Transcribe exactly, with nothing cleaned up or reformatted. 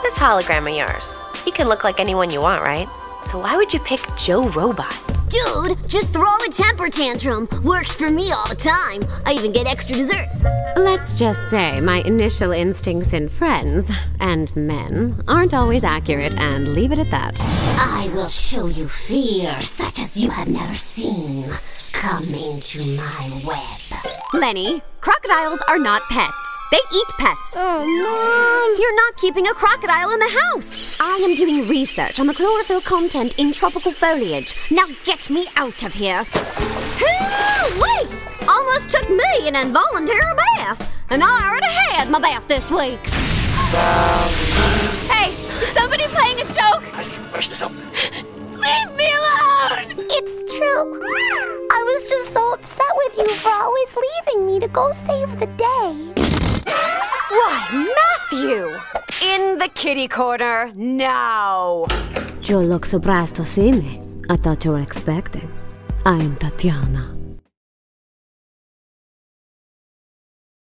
this hologram of yours. You can look like anyone you want, right? So why would you pick Joe Robot? Dude, just throw a temper tantrum. Works for me all the time. I even get extra dessert. Let's just say my initial instincts in friends and men aren't always accurate, and leave it at that. I will show you fear such as you have never seen. Come into my web. Lenny, crocodiles are not pets. They eat pets. Oh, Mom! You're not keeping a crocodile in the house. I am doing research on the chlorophyll content in tropical foliage. Now get me out of here. Wait! Almost took me an involuntary bath. And I already had my bath this week. Hey, somebody playing a joke? Leave me alone! It's true. I was just so upset with you for always leaving me to go save the day. Why, Matthew! In the kitty corner, now! You look surprised to see me. I thought you were expecting. I am Tatiana.